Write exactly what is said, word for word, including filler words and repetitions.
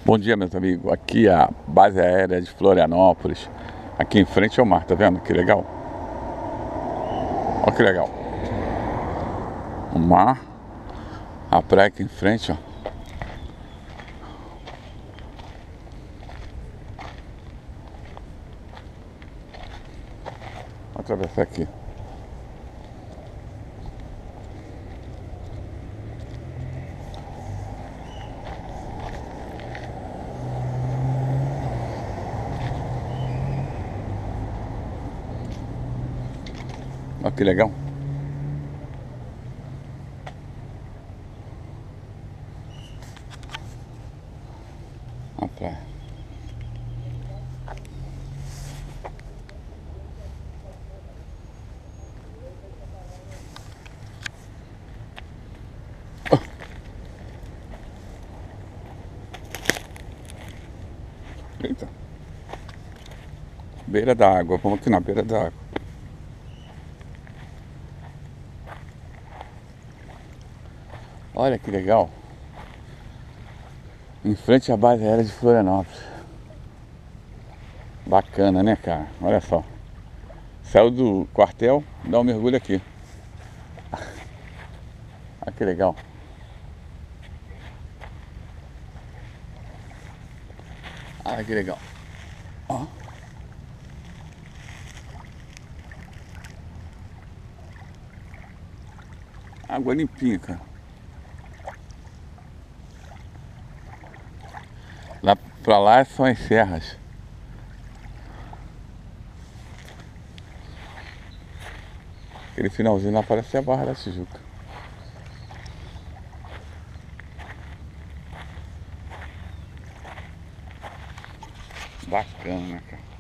Bom dia, meus amigos. Aqui é a base aérea de Florianópolis. Aqui em frente ao mar, tá vendo? Que legal. Olha que legal. O mar, a praia aqui em frente, ó. Vou atravessar aqui. Olha que legal. A praia. Oh. Eita. Beira da água. Vamos aqui na beira da água. Olha que legal. Em frente à base aérea de Florianópolis. Bacana, né, cara? Olha só. Saiu do quartel, dá um mergulho aqui. Olha que legal. Olha que legal. Ó. Água limpinha, cara. Lá pra lá são as serras. Aquele finalzinho lá parece a Barra da Tijuca. Bacana, né, cara?